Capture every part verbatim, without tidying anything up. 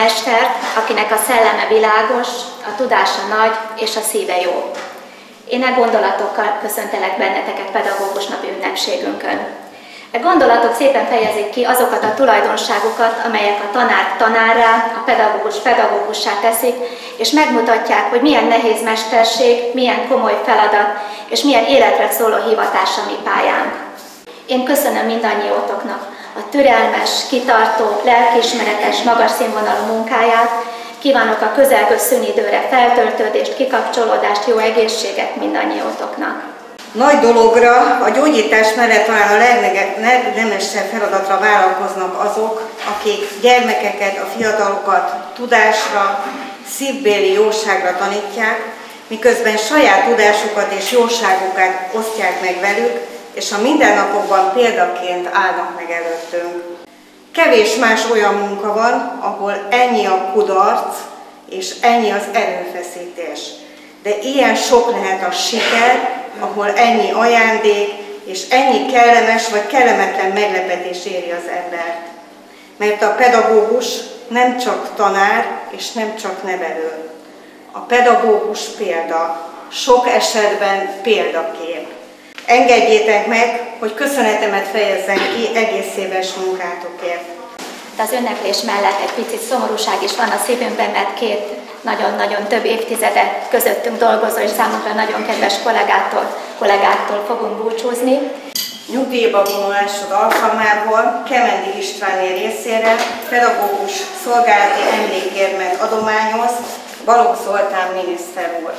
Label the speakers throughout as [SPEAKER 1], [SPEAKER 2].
[SPEAKER 1] mestert, akinek a szelleme világos, a tudása nagy és a szíve jó. Én e gondolatokkal köszöntelek benneteket pedagógus napi ünnepségünkön. E gondolatok szépen fejezik ki azokat a tulajdonságokat, amelyek a tanárt tanárrá, a pedagógus pedagógussá teszik, és megmutatják, hogy milyen nehéz mesterség, milyen komoly feladat, és milyen életre szóló hivatás a mi pályánk. Én köszönöm mindannyiótoknak a türelmes, kitartó, lelkiismeretes, magas színvonalú munkáját, kívánok a közelgő szünidőre feltöltődést, kikapcsolódást, jó egészséget mindannyiótoknak.
[SPEAKER 2] Nagy dologra, a gyógyítás mellett talán a legnemesebb feladatra vállalkoznak azok, akik gyermekeket, a fiatalokat tudásra, szívbéli jóságra tanítják, miközben saját tudásukat és jóságukat osztják meg velük, és a mindennapokban példaként állnak meg előttünk. Kevés más olyan munka van, ahol ennyi a kudarc, és ennyi az erőfeszítés. De ilyen sok lehet a siker, ahol ennyi ajándék, és ennyi kellemes vagy kellemetlen meglepetés éri az embert. Mert a pedagógus nem csak tanár, és nem csak nevelő. A pedagógus példa, sok esetben példakép. Engedjétek meg, hogy köszönetemet fejezzem ki egész éves munkátokért.
[SPEAKER 1] De az ünneplés mellett egy picit szomorúság is van a szívünkben, mert két nagyon-nagyon több évtizedet közöttünk dolgozó és számunkra nagyon kedves kollégától, kollégáktól fogunk búcsúzni.
[SPEAKER 2] Nyugdíjba vonulásod alkalmából Kemendi Istváné részére pedagógus szolgálati emlékérmet adományoz Balogh Zoltán miniszter úr.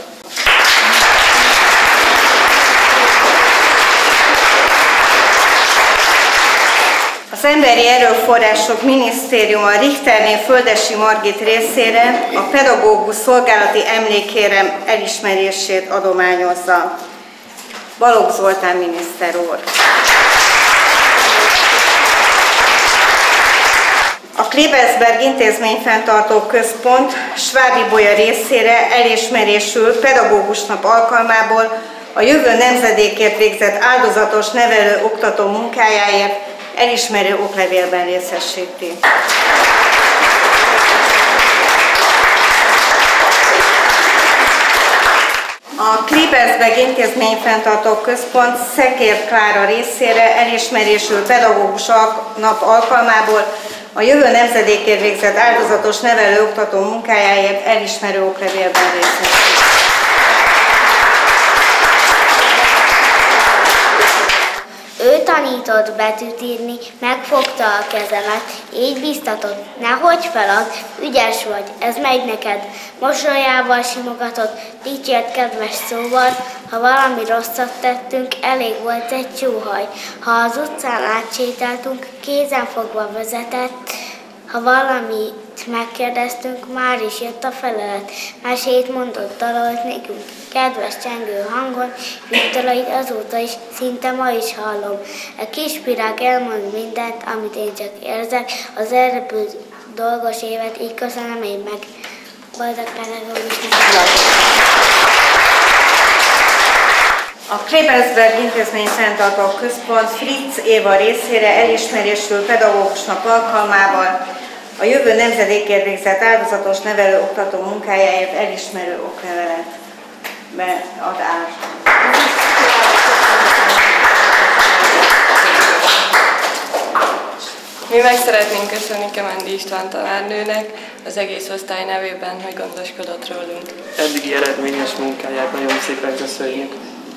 [SPEAKER 2] Az Emberi Erőforrások Minisztériuma Richterné Földessy Margit részére a pedagógus szolgálati emlékérem elismerését adományozza. Balogh Zoltán miniszter úr. A Klebersberg Intézményfenntartó Központ Svábi Bolya részére elismerésül pedagógus nap alkalmából a jövő nemzedékért végzett áldozatos nevelő-oktató munkájáért elismerő oklevélben részesíti. A Klebersberg Intézményfenntartó Központ Szekér Klára részére elismerésül pedagógus nap alkalmából a jövő nemzedékért végzett áldozatos nevelő-oktató munkájáért elismerő oklevélben részesíti.
[SPEAKER 3] Ő tanított betűt írni, megfogta a kezemet, így biztatott, nehogy felad, ügyes vagy, ez megy neked. Mosolyával simogatott, dicsért kedves szóval, ha valami rosszat tettünk, elég volt egy csóhaj. Ha az utcán átsétáltunk, kézen fogva vezetett, ha valamit megkérdeztünk, már is jött a felelet. Mesét mondott, dalolt nekünk, kedves csengő hangon, vittalait azóta is, szinte ma is hallom. A kis pirák elmond mindent, amit én csak érzek, az elrepült dolgos évet, így köszönöm én meg. Boldog pedagógusnak!
[SPEAKER 2] A Klebersberg Intézményfenntartó Központ Fritz Éva részére elismerésül pedagógus nap alkalmával a jövő nemzedékért végzett áldozatos nevelő-oktató munkájáért elismerő oklevelet bead át.
[SPEAKER 4] Mi meg szeretnénk köszönni Kemendi István tanárnőnek az egész osztály nevében, hogy gondoskodott rólunk.
[SPEAKER 5] Eddigi eredményes munkáját nagyon szépen köszönjük.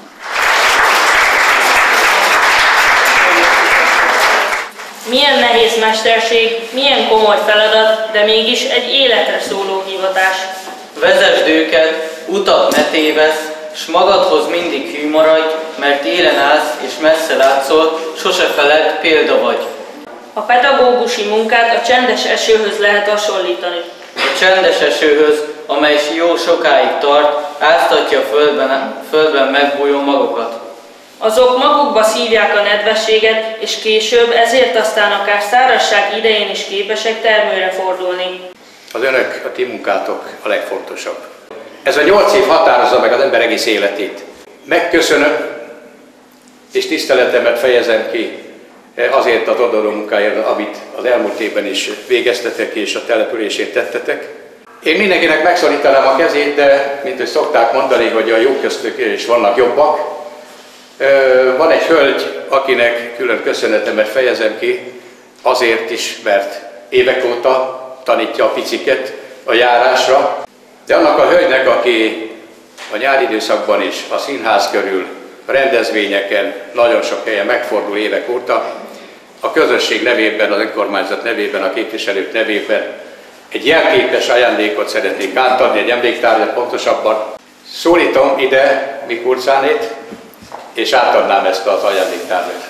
[SPEAKER 6] Milyen nehéz mesterség, milyen komoly feladat, de mégis egy életre szóló hivatás.
[SPEAKER 7] Vezesd őket, utat ne tévesz, s magadhoz mindig hű maradj, mert élen állsz és messze látszol, sose feledd, példa vagy.
[SPEAKER 6] A pedagógusi munkát a csendes esőhöz lehet hasonlítani.
[SPEAKER 7] A csendes esőhöz, amely jó sokáig tart, áztatja földben, földben megbújó magokat.
[SPEAKER 6] Azok magukba szívják a nedvességet, és később ezért aztán akár szárazság idején is képesek termőre fordulni.
[SPEAKER 8] Az önök, a ti munkátok a legfontosabb. Ez a nyolc év határozza meg az ember egész életét. Megköszönöm, és tiszteletemet fejezem ki azért az odaadó munkáért, amit az elmúlt évben is végeztetek és a települését tettetek. Én mindenkinek megszorítanám a kezét, de mint hogy szokták mondani, hogy a jók köztük is vannak jobbak. Van egy hölgy, akinek külön köszönetemet fejezem ki, azért is, mert évek óta tanítja a piciket a járásra, de annak a hölgynek, aki a nyári időszakban is a színház körül, a rendezvényeken, nagyon sok helyen megfordul évek óta, a közösség nevében, az önkormányzat nevében, a képviselők nevében egy jelképes ajándékot szeretnék átadni, egy emléktárgyat pontosabban. Szólítom ide Mikulcánét, és átadnám ezt az ajándéktárgyat.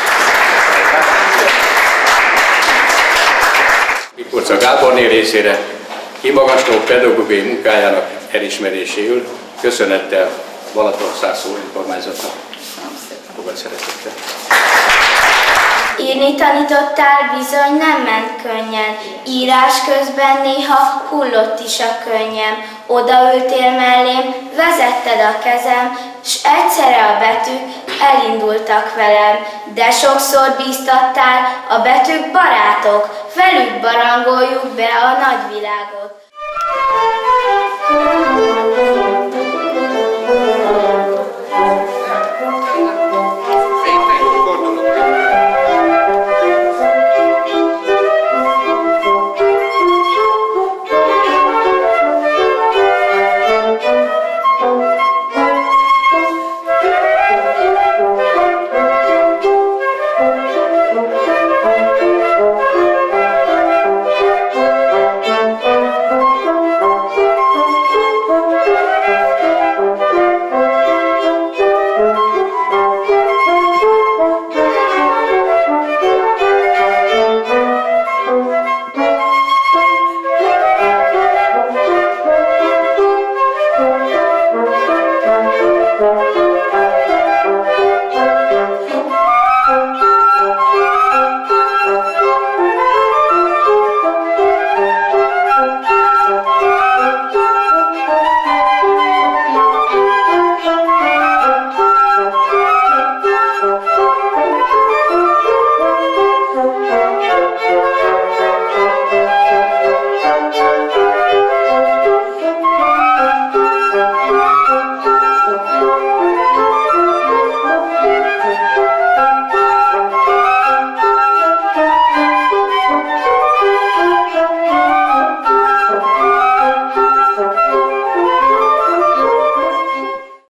[SPEAKER 8] Mikulca Gáborné részére kimagasló pedagógiai munkájának elismeréséül köszönettel Balatonszárszó önkormányzatnak. Fogad szeretettel.
[SPEAKER 3] Írni tanítottál, bizony nem ment könnyen. Írás közben néha hullott is a könnyem. Odaültél mellém, vezetted a kezem, s egyszerre a betűk elindultak velem. De sokszor bíztattál, a betűk barátok, velük barangoljuk be a nagyvilágot.